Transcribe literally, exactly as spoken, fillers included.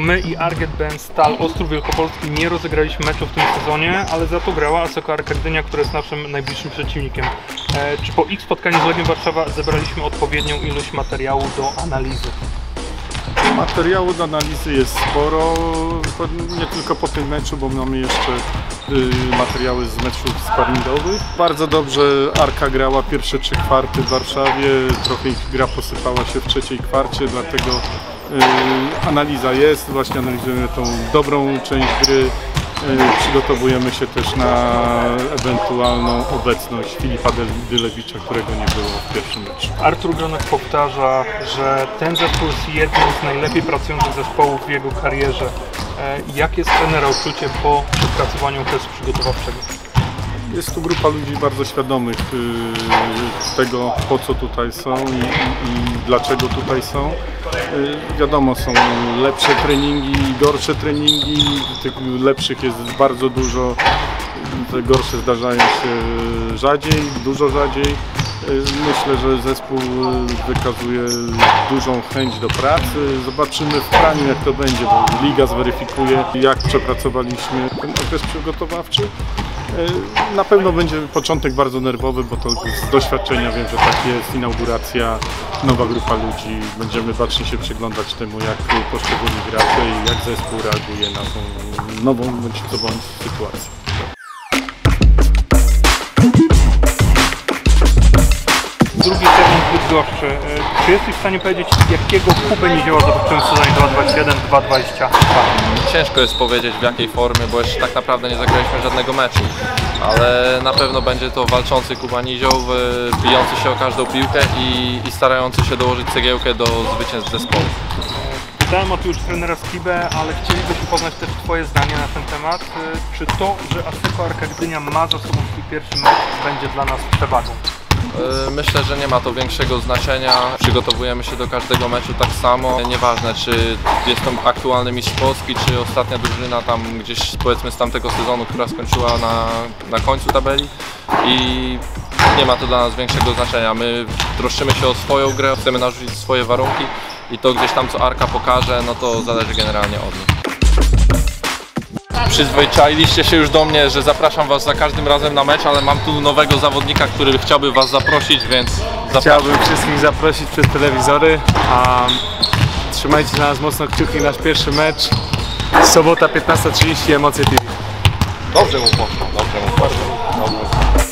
my i Arget Band Stal Ostrów Wielkopolski nie rozegraliśmy meczu w tym sezonie, ale za to grała Asseco Arka Gdynia, która jest naszym najbliższym przeciwnikiem. E, czy po ich spotkaniu z Legią Warszawa zebraliśmy odpowiednią ilość materiału do analizy? Materiału do analizy jest sporo, nie tylko po tym meczu, bo mamy jeszcze materiały z meczów sparingowych. Bardzo dobrze Arka grała pierwsze trzy kwarty w Warszawie, trochę ich gra posypała się w trzeciej kwarcie, dlatego analiza jest, właśnie analizujemy tą dobrą część gry. Przygotowujemy się też na ewentualną obecność Filipa Dylewicza, którego nie było w pierwszym meczu. Artur Gronek powtarza, że ten zespół jest jednym z najlepiej pracujących zespołów w jego karierze. Jakie jest trenera uczucie po przepracowaniu testu przygotowawczego? Jest tu grupa ludzi bardzo świadomych tego, po co tutaj są i, i dlaczego tutaj są. Wiadomo, są lepsze treningi, gorsze treningi, tych lepszych jest bardzo dużo, te gorsze zdarzają się rzadziej, dużo rzadziej. Myślę, że zespół wykazuje dużą chęć do pracy. Zobaczymy w praniu, jak to będzie, bo liga zweryfikuje, jak przepracowaliśmy ten okres przygotowawczy. Na pewno będzie początek bardzo nerwowy, bo to z doświadczenia wiem, że tak jest, inauguracja, nowa grupa ludzi. Będziemy bacznie się przyglądać temu, jak poszczególni gracze i jak zespół reaguje na tą nową bądź co bądź sytuację. Drugi termin Bydgoszczy. Czy jesteś w stanie powiedzieć, jakiego Kubę Nizioła zobaczyłem w sezonie dwa tysiące dwudziestym jeden dwa tysiące dwudziestym drugim? Ciężko jest powiedzieć, w jakiej formie, bo jeszcze tak naprawdę nie zagraliśmy żadnego meczu. Ale na pewno będzie to walczący Kuba Nizioł, bijący się o każdą piłkę i, i starający się dołożyć cegiełkę do zwycięstw zespołu. Pytałem o to już trenera Skibę, ale chcielibyśmy poznać też Twoje zdanie na ten temat. Czy to, że Asseco Arka Gdynia ma za sobą swój pierwszy mecz, będzie dla nas przewagą? Myślę, że nie ma to większego znaczenia. Przygotowujemy się do każdego meczu tak samo. Nieważne, czy jest to aktualny mistrz Polski, czy ostatnia drużyna tam gdzieś powiedzmy z tamtego sezonu, która skończyła na, na końcu tabeli. I nie ma to dla nas większego znaczenia. My troszczymy się o swoją grę, chcemy narzucić swoje warunki i to gdzieś tam co Arka pokaże, no to zależy generalnie od nich. Przyzwyczailiście się już do mnie, że zapraszam Was za każdym razem na mecz, ale mam tu nowego zawodnika, który chciałby Was zaprosić, więc zapraszam. Chciałbym wszystkich zaprosić przed telewizory, a trzymajcie na nas mocno kciuki, nasz pierwszy mecz. Sobota piętnasta trzydzieści, Emocje T V. Dobrze mu poszło, dobrze mu poszło. Dobrze.